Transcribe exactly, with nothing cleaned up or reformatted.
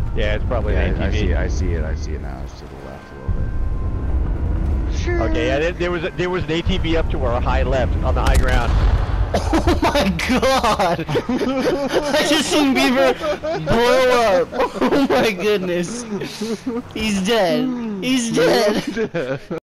Yeah, it's probably Yeah, an I, I A T V. see it. I see it. I see it now. It's to the left a little bit. Okay, yeah, there, there was a, there was an A T V up to our high left on the high ground. Oh my god! I just seen Beaver blow up! Oh my goodness! He's dead! He's dead!